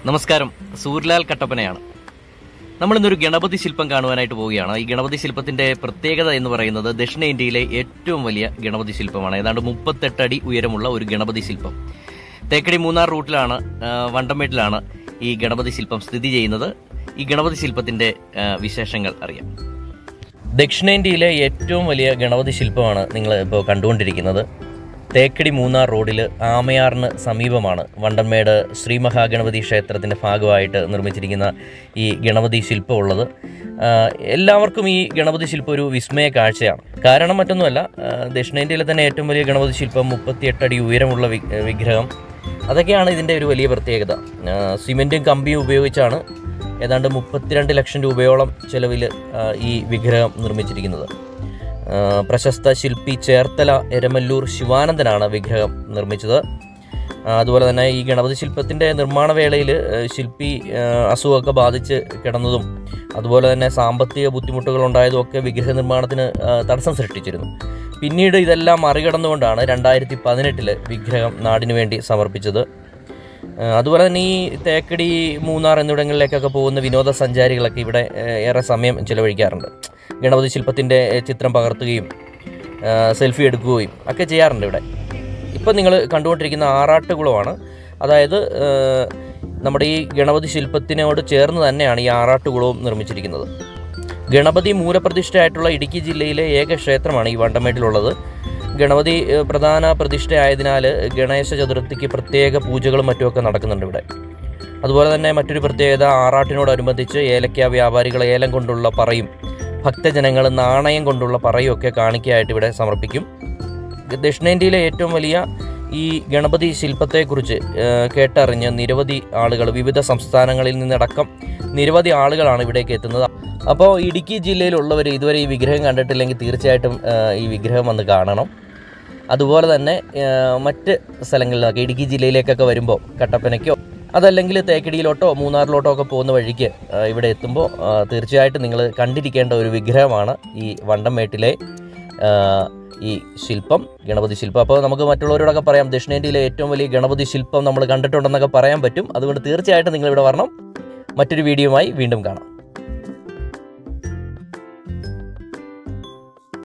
നമസ്കാരം, സൂര്യലാൽ കട്ടപ്പനയാണ്. നമ്മളിന്നൊരു ഗണപതി ശില്പം കാണുവാനായിട്ട് പോവുകയാണ്. ഈ ഗണപതി ശില്പത്തിന്റെ പ്രത്യേകത എന്ന് പറയുന്നത് ദക്ഷിണേന്ത്യയിലെ ഏറ്റവും വലിയ ഗണപതി ശില്പമാണ്. ഏതാണ്ട് 38 അടി ഉയരമുള്ള ഒരു ഗണപതി ശില്പം. തേക്കടി മൂന്നാർ റൂട്ടിലാണ്, വണ്ടമേട്ടിലാണ് ഈ ഗണപതി ശില്പം സ്ഥിതി ചെയ്യുന്നത്. ഈ ഗണപതി ശില്പത്തിന്റെ വിശേഷങ്ങൾ അറിയാം. ദക്ഷിണേന്ത്യയിലെ ഏറ്റവും വലിയ ഗണപതി ശില്പമാണ് നിങ്ങൾ ഇപ്പോൾ കണ്ടുകൊണ്ടിരിക്കുന്നത്. തേക്കടി മൂന്നാർ റോഡിൽ ആമയാറിന് സമീപമാണ് വണ്ടമേട് ശ്രീ മഹാഗണപതി ക്ഷേത്രത്തിൻ്റെ ഭാഗമായിട്ട് നിർമ്മിച്ചിരിക്കുന്ന ഈ ഗണപതി ശില്പം ഉള്ളത്. എല്ലാവർക്കും ഈ ഗണപതി ശില്പം ഒരു വിസ്മയ കാഴ്ചയാണ്. കാരണം മറ്റൊന്നുമല്ല, ദക്ഷിണേന്ത്യയിലെ തന്നെ ഏറ്റവും വലിയ ഗണപതി ശില്പം 38 അടി ഉയരമുള്ള വിഗ്രഹം. അതൊക്കെയാണ് ഇതിൻ്റെ ഒരു വലിയ പ്രത്യേകത. സിമെൻറ്റും കമ്പിയും ഉപയോഗിച്ചാണ് ഏതാണ്ട് 32 ലക്ഷം രൂപയോളം ചെലവിൽ ഈ വിഗ്രഹം നിർമ്മിച്ചിരിക്കുന്നത്. പ്രശസ്ത ശില്പി ചേർത്തല എരമല്ലൂർ ശിവാനന്ദനാണ് വിഗ്രഹം നിർമ്മിച്ചത്. അതുപോലെ തന്നെ ഈ ഗണപതി ശില്പത്തിൻ്റെ നിർമ്മാണ വേളയിൽ ശില്പി അസുഖമൊക്കെ ബാധിച്ച് കിടന്നതും അതുപോലെ തന്നെ സാമ്പത്തിക ബുദ്ധിമുട്ടുകൾ ഉണ്ടായതും ഒക്കെ വിഗ്രഹ നിർമ്മാണത്തിന് തടസ്സം സൃഷ്ടിച്ചിരുന്നു. പിന്നീട് ഇതെല്ലാം മറികടന്നുകൊണ്ടാണ് 2018 വിഗ്രഹം നാടിനു വേണ്ടി സമർപ്പിച്ചത്. അതുപോലെ തന്നെ ഈ തേക്കടി മൂന്നാർ എന്നിവിടങ്ങളിലേക്കൊക്കെ പോകുന്ന വിനോദസഞ്ചാരികളൊക്കെ ഇവിടെ ഏറെ സമയം ചിലവഴിക്കാറുണ്ട്. ഗണപതി ശില്പത്തിൻ്റെ ചിത്രം പകർത്തുകയും സെൽഫി എടുക്കുകയും ഒക്കെ ചെയ്യാറുണ്ട് ഇവിടെ. ഇപ്പം നിങ്ങൾ കണ്ടുകൊണ്ടിരിക്കുന്ന ആറാട്ടുകുളമാണ്. അതായത് നമ്മുടെ ഈ ഗണപതി ശില്പത്തിനോട് ചേർന്ന് തന്നെയാണ് ഈ ആറാട്ടുകുളവും നിർമ്മിച്ചിരിക്കുന്നത്. ഗണപതി മൂലപ്രതിഷ്ഠയായിട്ടുള്ള ഇടുക്കി ജില്ലയിലെ ഏക ക്ഷേത്രമാണ് ഈ വണ്ടമേട്ടിലുള്ളത്. ഗണപതി പ്രധാന പ്രതിഷ്ഠയായതിനാൽ ഗണേശ ചതുർത്ഥിക്ക് പ്രത്യേക പൂജകളും മറ്റുമൊക്കെ നടക്കുന്നുണ്ട് ഇവിടെ. അതുപോലെ തന്നെ മറ്റൊരു പ്രത്യേകത, ആറാട്ടിനോടനുബന്ധിച്ച് ഏലക്ക വ്യാപാരികൾ ഏലം കൊണ്ടുള്ള പറയും ഭക്തജനങ്ങൾ നാണയം കൊണ്ടുള്ള പറയും ഒക്കെ കാണിക്കയായിട്ട് ഇവിടെ സമർപ്പിക്കും. ദക്ഷിണേന്ത്യയിലെ ഏറ്റവും വലിയ ഈ ഗണപതി ശില്പത്തെക്കുറിച്ച് കേട്ടറിഞ്ഞ് നിരവധി ആളുകൾ, വിവിധ സംസ്ഥാനങ്ങളിൽ നിന്നടക്കം നിരവധി ആളുകളാണ് ഇവിടേക്ക് എത്തുന്നത്. അപ്പോൾ ഇടുക്കി ജില്ലയിലുള്ളവർ ഇതുവരെ ഈ വിഗ്രഹം കണ്ടിട്ടില്ലെങ്കിൽ തീർച്ചയായിട്ടും ഈ വിഗ്രഹം വന്ന് കാണണം. അതുപോലെ തന്നെ മറ്റ് സ്ഥലങ്ങളിലൊക്കെ ഇടുക്കി ജില്ലയിലേക്കൊക്കെ വരുമ്പോൾ കട്ടപ്പനയ്ക്കോ അതല്ലെങ്കിൽ തേക്കടിയിലോട്ടോ മൂന്നാറിലോട്ടോ ഒക്കെ പോകുന്ന വഴിക്ക് ഇവിടെ എത്തുമ്പോൾ തീർച്ചയായിട്ടും നിങ്ങൾ കണ്ടിരിക്കേണ്ട ഒരു വിഗ്രഹമാണ് ഈ വണ്ടമേട്ടിലെ ഈ ശില്പം, ഗണപതി ശില്പം. അപ്പോൾ നമുക്ക് മറ്റുള്ളവരോടൊക്കെ പറയാം, ദക്ഷിണേന്ത്യയിലെ ഏറ്റവും വലിയ ഗണപതി ശില്പം നമ്മൾ കണ്ടിട്ടുണ്ടെന്നൊക്കെ പറയാൻ പറ്റും. അതുകൊണ്ട് തീർച്ചയായിട്ടും നിങ്ങളിവിടെ വരണം. മറ്റൊരു വീഡിയോയുമായി വീണ്ടും കാണാം.